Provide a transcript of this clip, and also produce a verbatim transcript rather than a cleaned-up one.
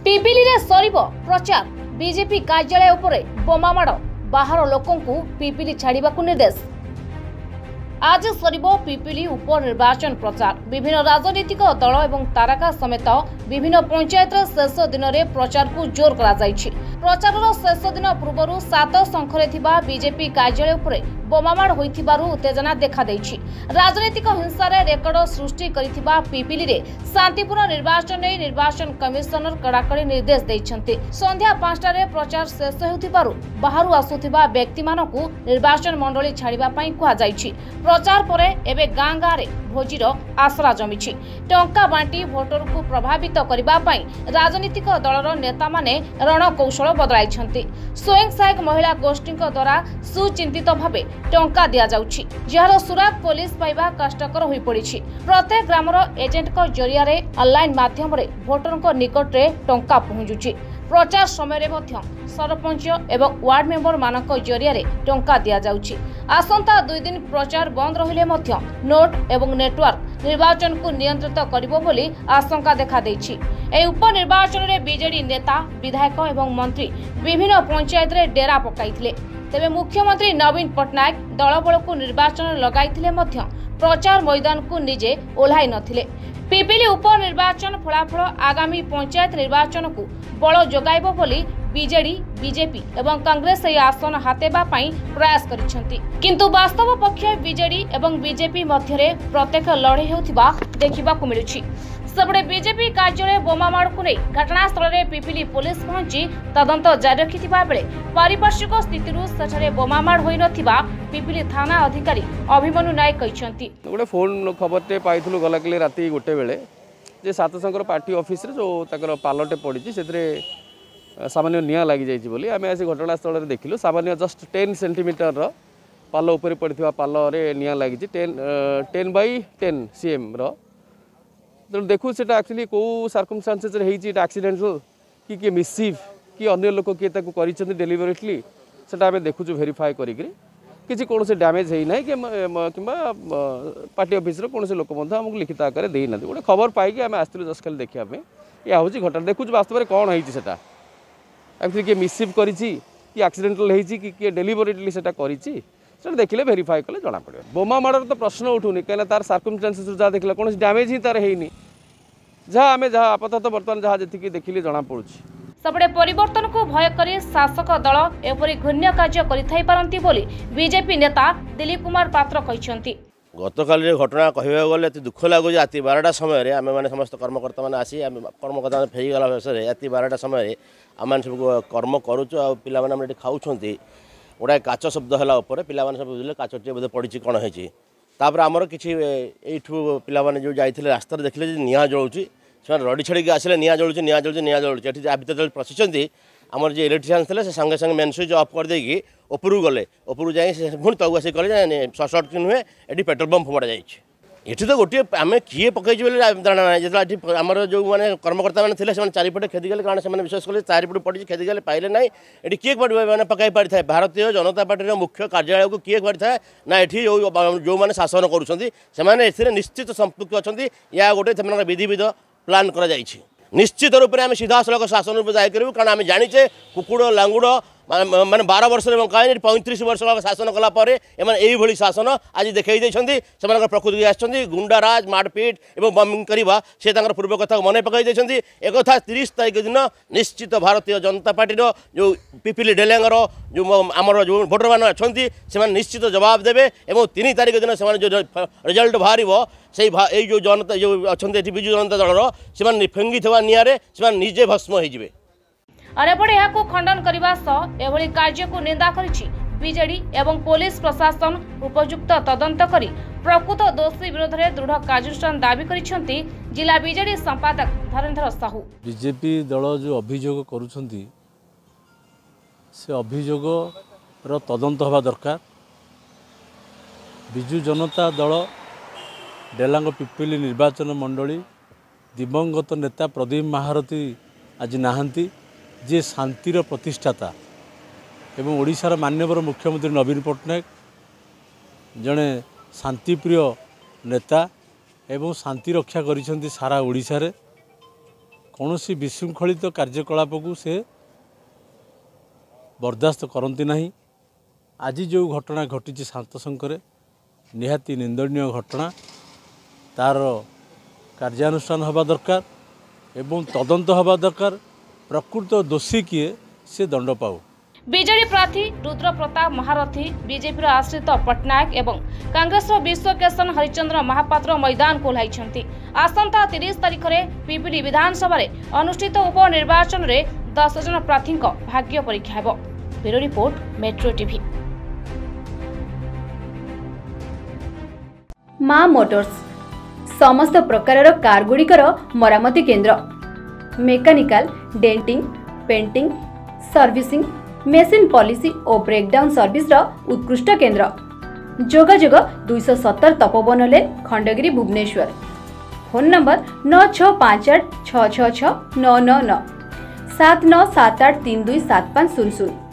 पिपिली रे सरिबो प्रचार बीजेपी कार्यालय उपरे बोमामाड़ बाहर लोकंकु पिपिली छाड़िबाकु निर्देश। आज सरिबो पिपिली उपनिर्वाचन प्रचार विभिन्न राजनीतिक दल एवं तारका समेत विभिन्न पंचायत शेष दिन में प्रचार को जोर करा जायछि। प्रचार शेष दिन पूर्व सात शंखरे थिबा बीजेपी कार्यालय उपरे बोमामाड़ होइथिबारु उत्तेजना देखा देछि। राजनीतिक हिंसार रेकर्ड सृष्टि करिथिबा पिपिली रे शांतिपूर्ण निर्वाचन नै निर्वाचन कमिशनर कड़ाकड़ी निर्देश दैछन्ते। संध्या पांचटा रे प्रचार शेष हेउथिबारु बाहरु आसुथिबा व्यक्ति मानकु निर्वाचन मंडली छाड़िबा पई कुहा जायछि। प्रचार परे एबे गाँ गाँ रे भोजीर आसरा जमिछि। टंका बांटी भोटर को प्रभावित करबा पई राजनीतिक दलर नेता माने रणकौशल बदलाइछन्ते। स्वयं सहायक महिला गोष्ठी द्वारा सुचिंतित भावे टंका दिया जाउछि, जहार सुराग पुलिस पाइबा कष्टकर होई पड़िछि। प्रत्येक ग्रामर एजेंट को जरिया रे ऑनलाइन माध्यम रे भोटर को निकट रे टंका पहुंचुछि। प्रचार समय मध्य सरपंच एवं वार्ड मेंबर मानक जरिया रे टंका दिया जाउछि। आसंता दुई दिन प्रचार बंद रहिले मध्य नोट एवं नेटवर्क निर्वाचन को नियंत्रित करिबो बोली आशंका देखा दैछि। ए उपनिर्वाचन रे बीजेडी नेता विधायक एवं मंत्री विभिन्न पंचायत रे डेरा पकाइथिले। तेबे मुख्यमंत्री नवीन पटनायक दलबल को निर्वाचन लगाइथिले मध्य प्रचार मैदान को निजे ओल्हाई नथिले। पिपिली उपनिर्वाचन फलाफल आगामी पंचायत निर्वाचन को बल जोगाइबो बोली बीजेडी बीजेपी एवं कांग्रेस यह आसन हातेबा पई प्रयास करिसेंती, किंतु वास्तव पक्ष बीजेडी एवं बीजेपी मध्यरे प्रत्येक लड़े हेउथिबा देखिबाकु मिलुछि। सबडे बीजेपी कार्यालय बोमामाड़ को नहीं घटनास्थल में पिपिली पुलिस पहुंची तदंत जारी रखिथिबा बेले पारिपार्श्विक स्थितिरु सेठारे बोमामाड़ होई नथिबा पिपिली थाना अधिकारी अभिमन्यु नायक कहिसंती। गोटे फोन खबरटे पाइथुलु गला कले राती गोटे बेले जे सातशंकर पार्टी ऑफिस रे जो ताकर पालटे पड़िछि सेतरे सामान्य निया लागि जाइछि बोली आमे आसी घटनास्थल रे देखिलु। सामान्य जस्ट टेन सेंटीमीटर रो पालो ऊपर पड़िथिबा पालो रे निया लागिछि ten ten by ten CM रो। तो देखू से एक्चुअली कौ सर्कमस्टांसेस एक्सीडेंटल कि किए मिसचिव कि अन्य लोक किए कर डेलीबरेटली से आम देखु वेरीफाए करी कौन से डैमेज है ना कि पार्टी ऑफिस कौन से लोक आमको लिखित आकार देना गोटे खबर पाई आम आसलु जस्ट खाली देखा या हूँ घटना देखु वास्तव में कौन है एक्चुअली किए मिसचिव कर एक्सीडेंटल है कि डेलीबरेटली से कर देखिले वेरीफाई कले जना पड़े। बोमामाड़ तो प्रश्न उठुनी कहीं तार सर्कमस्टांसेस जहाँ देखला कौन डैमेज ही तार है जहाँ आम जहाँ आपातत बर्तमान जहाँ जी देखिले जना पड़ुछि। सबडे परिवर्तन को भय करी शासक दल एपरी घृण्य कार्य करिथाई पारंती बोली बीजेपी नेता दिलीप कुमार पात्र कहिसंती। गतकाल घटना कहवा गले दुख लगुच राति बारटा समय आम मैंने समस्त कर्मकर्ता मैंने आसी कर्मकर्ता फेरीगला बेसरे राति बारटा समय आम सब कर्म करुचु आ पे खाऊँ गोटाए काच शब्द है उपर पे सब बुझे काचटे बोधे पड़ी कौन है आमर किसी यू पे जो जाते रास्ता देखिले निआ जलुची से रड़ी छाड़ी आसिले निआ जलुची निआ जलुची निआ जलुची ये भितर पशिंट आमर जो इलेक्ट्रिशियन थे से संगे संगे मेन स्विच ऑफ कर देकी उपरू गले उपरू जाए पुणी तक आसिक कले सर्ट सर्ट नुहे ये पेट्रोल पंप फुड़ा जाए ये तो गोटे आम किए पकई धारणा ना जो आम जो मैंने कर्मकर्ता मैंने चारिपटे खेदीगले कारण से विशेष कले चारिपटे पड़ी खेदीगले पाइले ना ये किए मैंने पकई पारि था भारतीय जनता पार्टी मुख्य कार्यालय को किए पारि था ना ये जो मैंने शासन कर निश्चित संपृक्त अच्छा या गोटे विधिविध प्लां कर निश्चित रूप से आम सीधा सड़क शासन रूप जाए करूँ कारण आम जाचे कुकुड़ लांगुड़ माने बारह वर्ष कहीं पैंतीस वर्ष शासन कलापर एम शासन आज देखई से प्रकृति आसछन्ती गुंडाराज मारपिट और बम्बिंग करवा से पूर्व कथा मन पकई एक तीस तारीख दिन निश्चित भारतीय जनता पार्टी जो पिपिली डेलेंगर जो आमर जो भोटर मैंने अच्छा से निश्चित जवाब देवे और तीन तारीख दिन से जो रिजल्ट बाहर से जो जनता जो अच्छा विजु जनता दल से फेंगी निआरे से निजे भस्म हो अरेपटे यहाँ खंडन करने सह एभली कार्य को निंदा करिछि बीजेडी एवं पुलिस प्रशासन उपयुक्त तदंत करी प्रकृत दोषी विरोध में दृढ़ कार्यानुष्ठान दाबी करिसेंती जिला बीजेडी संपादक धरेन्द्र साहू। बीजेपी दल जो अभियोग करुछंती से अभियोग रो तदंत हवा दरकार। बिजु जनता दल डेलांग पिपिली निर्वाचन मंडली दिवंगत नेता प्रदीप महारथी आज नहांती जे शांतिर प्रतिष्ठाता एवं ओडिशार माननीय मुख्यमंत्री नवीन पटनायक जड़े शांतिप्रिय नेता एवं शांति रक्षा करिसेंती सारा ओडिशा रे कौन विशृंखलित कार्यकलाप को से बर्दास्त करती नहीं। आज जो घटना घटी शांतशंकर निहाती निंदनीय घटना, तार कार्यानुष्ठान हवा दरकार एवं तदंत हवा दरकार। प्रकृत दोषी किए से दंड पाऊ। बीजेडी प्रार्थी रुद्र प्रताप महारथी, बीजेपी आश्रित पटनायक एवं कांग्रेस विश्वकेशन हरिचंद्र महापात्र मैदान को ओह्लाइछन्ति। आसंता तीस तारिख में पिपिली विधानसभा अनुष्ठित उपनिर्वाचन में दस जन प्रार्थी भाग्य परीक्षा हेबो। Bureau report, metro TV. Maa motors समस्त प्रकार कार गुड़िकर मरामती केंद्र, mechanical, denting, painting, servicing, machine पॉलिसी और ब्रेकडाउन सर्विस रा उत्कृष्ट केंद्र। जोगाजोग दुई सौ सत्तर Tapoban lane, Khandagiri, Bhubaneswar. Phone number नौ छः पाँच आठ छः छः छः नौ नौ नौ सात नौ सात आठ तीन दुई सात पाँच शून्य शून्य।